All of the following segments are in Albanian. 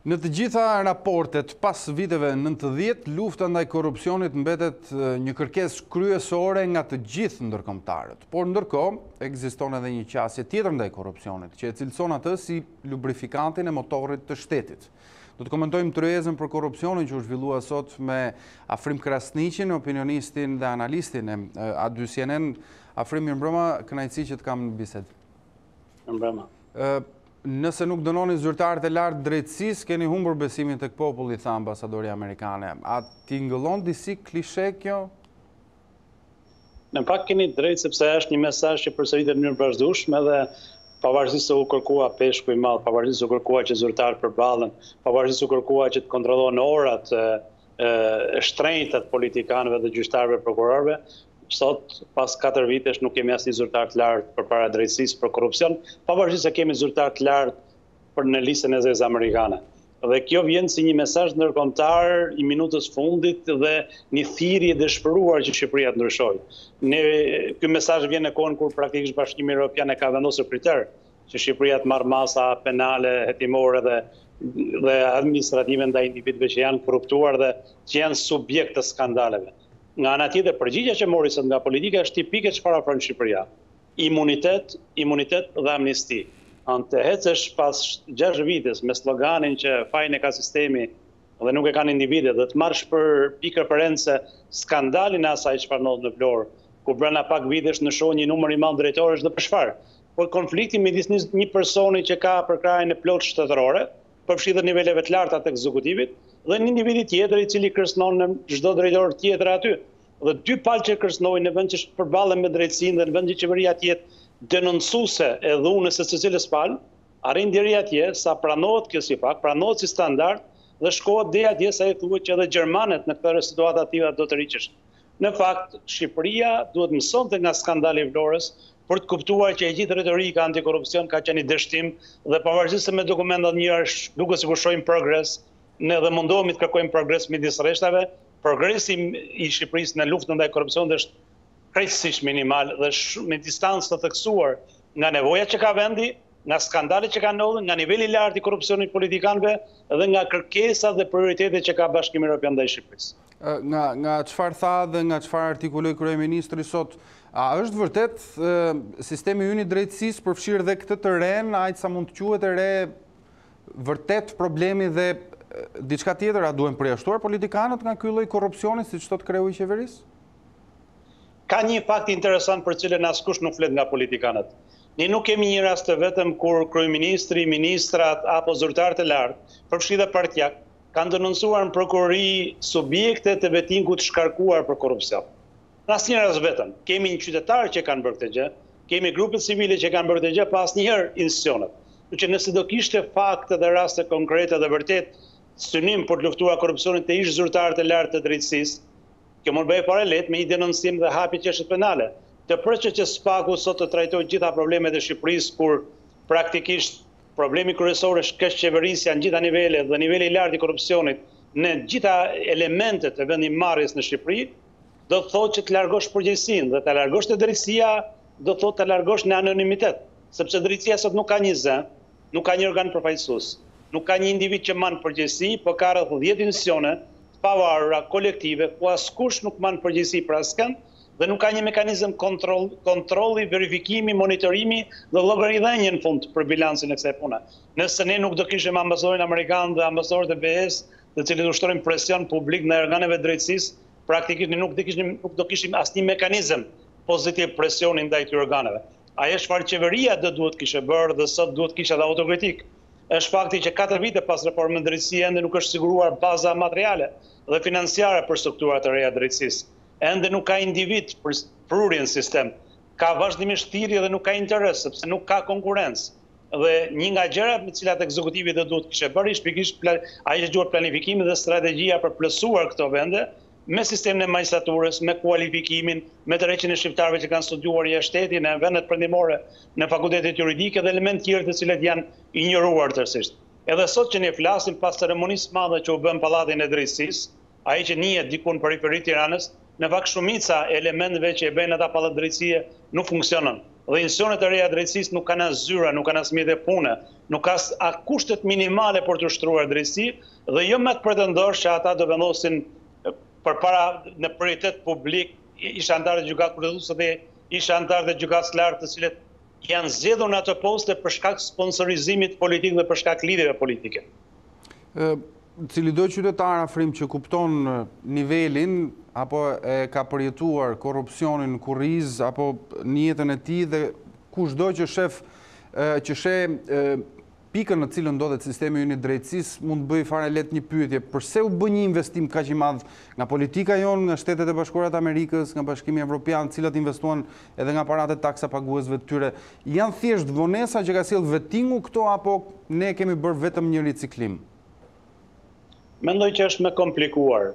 Në të gjitha raportet pas viteve 90, lufta ndaj korrupsionit mbetet një kërkesë kryesore nga të gjithë ndërkombëtarët. Por ndërkohë ekziston edhe një qasje tjetër ndaj korrupsionit, që e cilëson atë si lubrifikantin e motorit të shtetit. Do të komentojmë tryezën për korrupsionin që u zhvillua sot me Afrim Krasniqin, opinionistin dhe analistin e A2CNN. Afrim, mirëmbrëma, kënaqësi që të kam në bisedë. Mirëmbrëma. Nëse nuk dënoni zyrtarët e lartë drejtësisë, keni humbur besimin tek populli, tha ambasadori amerikane. A tingëllon disi klishe kjo? Në pak keni drejt, sepse është një mesazh që përsëritet në mënyrë vazhdueshme dhe pavarësisht se u kërkua peshku i madh, pavarësisht se u kërkua që zyrtarët përballen, pavarësisht se u kërkua që të kontrollohen orat e shtrenjta të politikanëve dhe gjyqtarëve prokurorëve, sot pas 4 vitesh nuk kemi asnjë zyrtar të lartë përpara drejtësisë për korrupsion, pavarësisht se kemi zyrtar të lartë në listën e zezë amerikane. Dhe kjo vjen si një mesazh ndërkombëtar i minutës fundit dhe një thirrje e dëshpëruar që Shqipëria të ndryshojë. Ky mesazh vjen në kohën kur praktikisht Bashkimi Evropian e ka vendosur kriter që Shqipëria të marrë masa penale, hetimore dhe administrative ndaj individëve që janë korruptuar dhe që janë subjekt të skandaleve. Nga ana tjetër, përgjigjja që mori sot nga politika është tipike çfarë ofron Shqipëria. Imunitet dhe amnisti. Të hecesh pas 6 vitesh me sloganin që fajin e ka sistemi dhe nuk e kanë individet, dhe të marrësh për pikë referencë skandalin e asaj çfarë ndodh në Vlorë, ku brenda pak vitesh në shoh një numër i madh drejtorësh dhe për çfarë? Por konflikti midis një personi që ka përkrahjen e plot shtetërore, përfshirë niveleve të larta të ekzekutivit, dhe një individi tjetër i cili kërcënon në çdo drejtor tjetër aty. Dhe dy palë që kërcënojnë në vend që përballen me drejtsinë dhe në vend që qeveria të jetë denoncuese e dhunës së secilës palë, arrin deri atje sa pranohet kjo si fakt, pranohet si standard dhe shkohet deri atje sa i thuhet që edhe gjermanët në këtë situatë ativa do të riqeshin. Në fakt, Shqipëria duhet mësonte nga skandali i Vlorës për të kuptuar që e gjithë retorika antikorrupsion ka qenë i dështim dhe pavarësisht se me dokumentat njëra duket sikur shohim progres, ne dhe mundohemi të kërkojmë progres midis rreshtave, progresi i Shqipërisë në luftën ndaj korrupsionit është krejtësisht minimal dhe me distancë të theksuar nga nevojat që ka vendi, nga skandalet që kanë ndodhur, nga niveli i lartë i korrupsionit politikanëve dhe nga kërkesat dhe prioritetet që ka Bashkimi Evropian ndaj Shqipërisë. Nga çfarë tha dhe nga çfarë artikuloi kryeministri sot, a është vërtet sistemi ynë i drejtësisë përfshirë dhe këtë të renë, aq sa mund të quhet e re, vërtet problemi dhe diçka tjetër, a duhen përjashtuar politikanët nga ky lloj korrupsioni siç thot kreu i qeverisë? Ka një fakt interesant për cilën askush nuk flet nga politikanët. Ne nuk kemi një rast të vetëm kur kryeministri, ministrat apo zyrtarët e lartë, përfshirë partijak, kanë denoncuar në prokurori subjekte të vettingut shkarkuar për korrupsion. Në asnjë rast vetëm. Kemi një qytetar që kanë bërë këtë gjë, kemi grupe civile që kanë bërë këtë gjë, pa asnjëherë institucionet. Që nëse do kishte fakte dhe raste konkrete dhe vërtet synim për të luftuar korrupsionin të ish zyrtarët e lartë të drejtësisë, kjo mund bëhet fare lehtë me një denoncim dhe hapi çështje penale. Të përçë që SPAK-u sot të trajtojë gjitha problemet e Shqipërisë, kur praktikisht problemi kryesor është keq qeverisja në gjitha nivelet dhe niveli i lartë i korrupsionit në gjitha elementet e vendimmarrjes në Shqipëri, do të thotë që të largosh përgjegjësinë dhe të largosh te drejtësia, do të thotë të largosh në anonimitet, sepse drejtësia sot nuk ka një zë, nuk ka një organ përfaqësues, nuk ka një individ që marr përgjegjësi, por ka rreth 10 institucione të pavarura, kolektive, ku askush nuk marr përgjegjësi për askënd dhe nuk ka një mekanizëm kontrolli, verifikimi, monitorimi dhe llogaridhënie në fund për bilancin e kësaj pune. Nëse ne nuk do kishim ambasadorin amerikan dhe ambasadorët e BE-s, të cilët ushtrojnë presion publik në organeve drejtësisë, praktikisht ne nuk do kishim asnjë mekanizëm pozitiv presioni ndaj këtyre organeve. Ajo çfarë qeveria duhet kishte bërë dhe sot duhet kishte edhe autokritik, është fakti që 4 vite pas reformës drejtësie ende nuk është siguruar baza materiale dhe financiare për strukturat e reja drejtësisë. Ende nuk ka individ për prurjen në sistem. Ka vazhdimisht thirrje dhe nuk ka interes, sepse nuk ka konkurrencë. Dhe një nga gjërat me të cilat ekzekutivi duhet kishte bërë ishte pikërisht ai që quhet planifikimi dhe strategjia për plotësuar këto vende me sistemin e magjistraturës, me kualifikimin, me tërheqjen e shqiptarëve që kanë studiuar jashtë shtetit në vendet perëndimore, në fakultetet juridike dhe elementë tjerë të cilat janë injoruar tërësisht. Edhe sot që ne flasim pas ceremonisë së madhe që u bën në Pallatin e Drejtësisë, ai që njihet diku në periferi të Tiranës, në fakt shumica e elementeve që e bëjnë ata pallat drejtësie nuk funksionon. dhe institucionet e reja drejtësisë nuk kanë as zyra, nuk kanë as mjete pune, nuk ka as kushtet minimale për të ushtruar drejtësi, dhe jo me të pretendosh që ata do vendosin përpara në prioritet publik ish anëtarë të gjykatës përgjithësuese dhe ish anëtarë të gjykatës lartë, të cilët janë zgjedhur në ato poste për shkak sponsorizimit politik dhe për shkak lidhjeve politike. Cili do qytetar afrim që kupton nivelin apo e ka përjetuar korrupsionin në kurriz apo në jetën e tij dhe kushdo që sheh pikën në cilën ndodhet sistemi ynë i drejtësisë mund të bëj fare let një pyetje: pse u bë një investim kaq i madh nga politika jonë, nga Shtetet e Bashkuara të Amerikës, nga Bashkimi Evropian, të cilat investuan edhe nga paratë taksa paguesve të tyre? Janë thjesht vonesa që ka sjell vettingu këto apo ne kemi bërë vetëm një riciklim? Mendoj që është më komplikuar.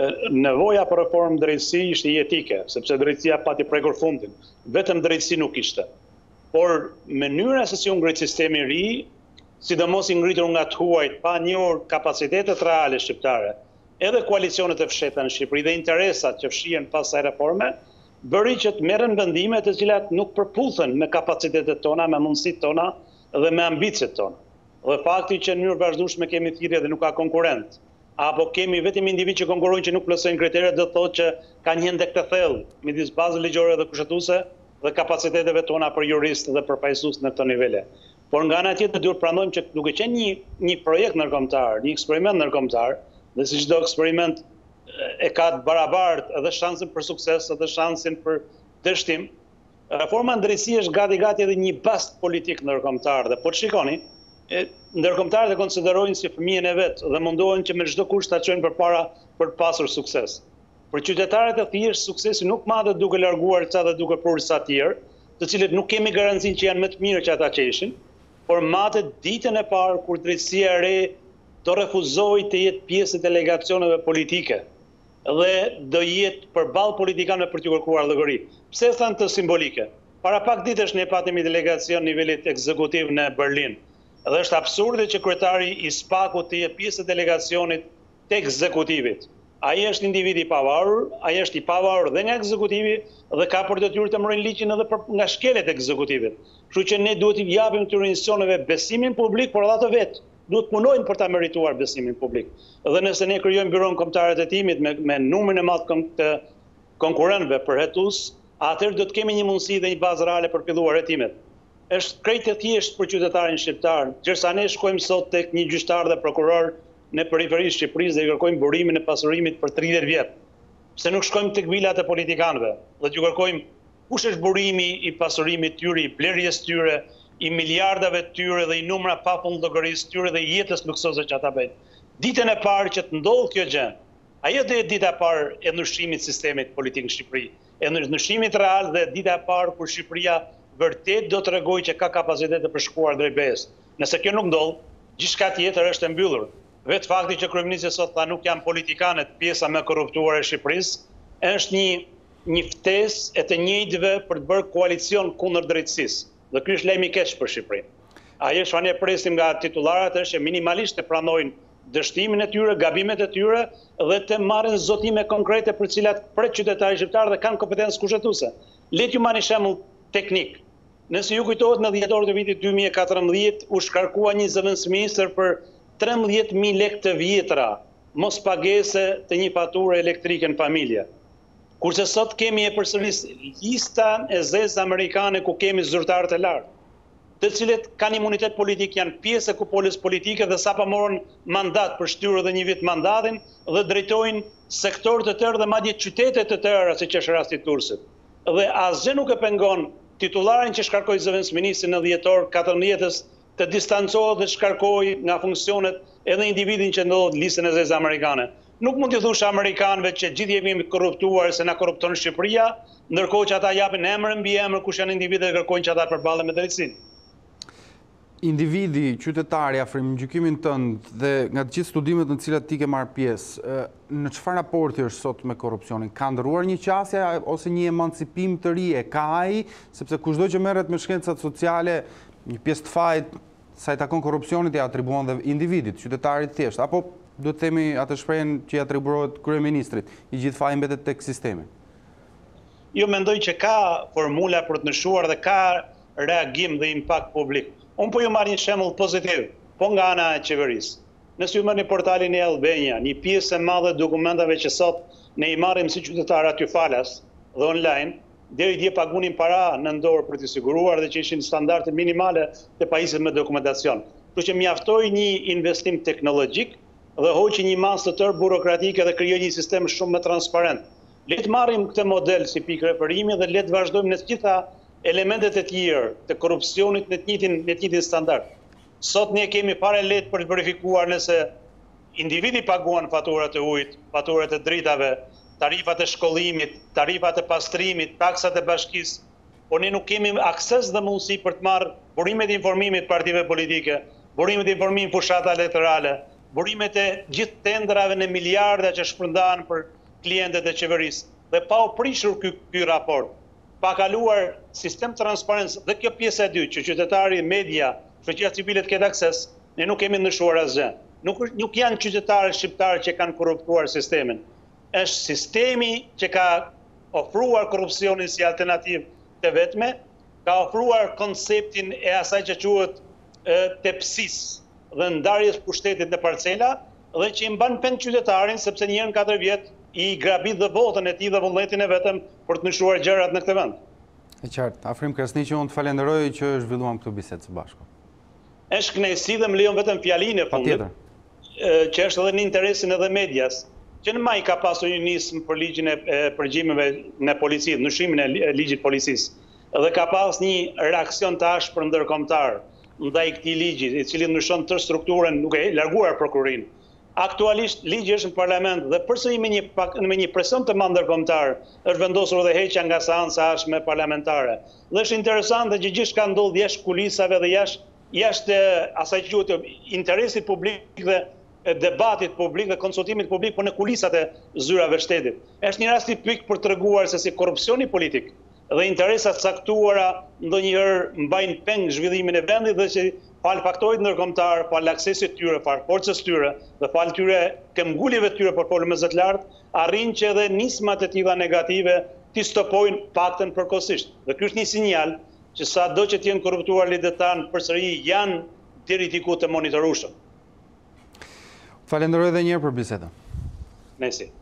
Nevoja për reformë drejtësi ishte jetike, sepse drejtësia pati prekur fundin. Vetëm drejtësi nuk ishte. Por mënyra se si u ngrit sistemi i ri, sidomos i ngritur nga të huajt, pa njohur kapacitetet reale shqiptare, edhe koalicionet e fshehta në Shqipëri dhe interesat që fshihen pas asaj reforme, bëri që të merren vendime të cilat nuk përputhen me kapacitetet tona, me mundësitë tona dhe me ambicet tona. Dhe fakti që në mënyrë vazhdueshme kemi thirrje dhe nuk ka konkurrent, apo kemi vetëm individ që konkurrojnë që nuk plotësojnë kriteret, do të thotë që ka një hendek të thellë midis bazës ligjore dhe kushtetuese dhe kapaciteteve tona për juristë dhe për pajisës në këto nivele. Por nga ana tjetër duhet pranojmë që duke qenë një projekt ndërkombëtar, një eksperiment ndërkombëtar, dhe si çdo eksperiment e ka të barabartë edhe shansin për sukses edhe shansin për dështim, reforma në drejtësi është gati edhe një bast politik ndërkombëtar dhe po të shikoni, ndërkombëtarët e konsiderojnë si fëmijën e vet dhe mundohen që me çdo kusht ta çojnë përpara për të pasur sukses. Për qytetarët e thjeshtë suksesi nuk matet duke larguar ca dhe duke prurë sa të tjerë, të cilët nuk kemi garancinë që janë më të mirë që ata që ishin, por matet ditën e parë kur drejtësia e re do refuzojë të jetë pjesë e delegacioneve politike dhe do jetë përballë politikanëve për të kërkuar llogari. Pse thënë të simbolike? Para pak ditësh ne patemi delegacion nivelit ekzekutiv në Berlin. Dhe është absurde që kryetari i SPAK-ut të jetë pjesë e delegacionit të ekzekutivit. Ai është individ i pavarur, ai është i pavarur dhe nga ekzekutivi dhe ka për detyrë të mbrojë ligjin edhe nga shkelet e ekzekutivit. Kështu që ne duhet i japim këtyre institucioneve besimin publik, por edhe ato vetë duhet punojnë për ta merituar besimin publik. Dhe nëse ne krijojmë byron kombëtare të timit me numrin e madh të konkurrentëve përhetues, atëherë do të kemi një mundësi dhe një bazë reale për filluar hetimet. Është krejt e thjeshtë për qytetarin shqiptar, ndërsa ne shkojmë sot tek një gjyqtar dhe prokuror në periferinë e Shqipërisë dhe i kërkojmë burimin e pasurimit për 30 vjet. Pse nuk shkojmë tek vilat e politikanëve dhe t'ju kërkojmë kush është burimi i pasurimit tyre, i blerjes tyre, i miliardave tyre dhe i numra pafund llogarisë tyre dhe i jetës luksoze që ata bëjnë. Ditën e parë që të ndodh kjo gjë, ajo do jetë dita e parë e ndryshimit të sistemit politik në Shqipëri, e ndryshimit real dhe dita e parë kur Shqipëria vërtet do të tregojë që ka kapacitet të përshkuar drejt BE-s. Nëse kjo nuk ndodh, gjithçka tjetër është e mbyllur. Vetë fakti që kryeministri sot tha nuk janë politikanët pjesa më korruptuar e Shqipërisë, është një ftesë e të njëjtëve për të bërë koalicion kundër drejtësisë. Dhe ky është lajm i keq për Shqipërinë. Ajo çfarë ne presim nga titullarët është që minimalisht të pranojnë dështimin e tyre, gabimet e tyre dhe të marrin zotime konkrete për të cilat pret qytetarit shqiptar dhe kanë kompetencë kushtetuese. Le t'ju marrni shembull teknik. Nëse ju kujtohet në dhjetor të vitit 2014 u shkarkua një zëvendësministër për 13.000 lekë të vjetra mos pagese të një fature elektrike në familje. Kurse sot kemi e përsëris lista e zezë amerikane ku kemi zyrtarët e lartë, të cilët kanë imunitet politik, janë pjesë e kupolës politike dhe sapo morën mandat për shtyrë dhe një vit mandatin dhe drejtojnë sektor të tërë dhe madje qytete të tëra, siç është rasti i Turrësit. Dhe asgjë nuk e pengon titularin që shkarkoi zëvendësministrin në dhjetor 14-s të distancohet dhe shkarkoi nga funksionet edhe individin që ndodhet në listën e zezë amerikane. Nuk mund t'i thush amerikanëve që gjithë jemi korruptuar se na korrupton Shqipëria, ndërkohë që ata japin emër mbi emër kush janë individët dhe kërkojnë që ata përballen me drejtësinë. Individi, qytetari, afrim gjykimin tënd dhe nga të gjithë studimet në cilat ti ke marrë pjesë, në çfarë raporti është sot me korrupsionin? Ka ndëruar një qasje ose një emancipim të ri e ka ai, sepse kushdo që merret me shkencat sociale, një pjesë të fajit sa i takon korrupsionit i atribuon dhe individit, qytetarit thjesht, apo do të themi atë shprehjen që i atribuohet kryeministrit, i gjithë faji mbetet tek sistemi? jo mendoj që ka formula për të nëshuar dhe ka reagim dhe impakt publik. Unë po ju marrë një shembull pozitiv, po nga ana e qeverisë. Nëse ju merrni portalin e Albania, një pjesë e madhe e dokumentave që sot ne i marrim si qytetarë aty falas dhe online, deri dje pagunin para në dorë për të siguruar dhe që ishin standarde minimale të pajisjes me dokumentacion. Kështu që mjaftoi një investim teknologjik dhe hoqi një masë të tërë burokratike dhe krijoi një sistem shumë më transparent. Le të marrim këtë model si pikë referimi dhe le të vazhdojmë në të gjitha elementet e tjerë të korrupsionit në të njëjtin standard. Sot ne kemi fare lehtë për të verifikuar nëse individi paguan faturat e ujit, faturat e dritave, tarifat e shkollimit, tarifat e pastrimit, taksat e bashkisë, por ne nuk kemi akses dhe mundësi për të marrë burimet e informimit partive politike, burimet e informimit fushata elektorale, burimet e gjithë tendrave në miliarda që shpërndahen për klientët e qeverisë. Dhe pa u prishur ky raport, pa kaluar sistem transparencë dhe kjo pjesë e dytë që qytetari, media, shoqëria civile të ketë akses, ne nuk kemi ndryshuar asgjë. Nuk janë qytetarë shqiptarë që kanë korruptuar sistemin. Është sistemi që ka ofruar korrupsionin si alternativë të vetme, ka ofruar konceptin e asaj që quhet tepsisë dhe ndarjes pushtetit në parcela dhe që i mban pend qytetarin sepse një herë në 4 vjet i grabit dhe votën e tij dhe vullnetin e vetëm për të ndryshuar gjërat në këtë vend. E qartë, Afrim Krasniqi, unë të falenderoj që zhvilluam këtë bisedë së bashku. Është kënaqësi dhe më lejon vetëm fjalinë e fundit, që është edhe në interesin edhe medias, që në maj ka pasur një nismë për ligjin e përgjimeve në policisë, ndryshimin e ligjit policisë, dhe ka pas një reakcion të ashpër ndërkombëtar ndaj këtij ligji, i cili ndryshon tërë strukturën, duke larguar prokurorin. Aktualisht ligji është në parlament dhe përsëri me një presion të madh ndërkombëtar është vendosur edhe heqja nga seanca ashme parlamentare. Dhe është interesante që gjithçka ndodh jashtë kulisave dhe jashtë asaj që quhet interesit publik dhe debatit publik dhe konsultimit publik, por në kulisat e zyrave shtetit. Është një rast tipik për treguar se si korrupsioni politik dhe interesat caktuara ndonjëherë mbajnë peng zhvillimin e vendit dhe që falë faktorit ndërkombëtar, falë aksesit tyre, falë forcës tyre dhe falë tyre këmbguljeve tyre për folë më zë të lartë, arrin që edhe nismat e tilla negative t'i stopojnë paktën përkohësisht. Dhe ky është një sinjal që sado që t'jenë korruptuar lidet tanë përsëri janë deri diku të monitorueshëm. Falenderoj edhe një herë për bisedën. Nësi.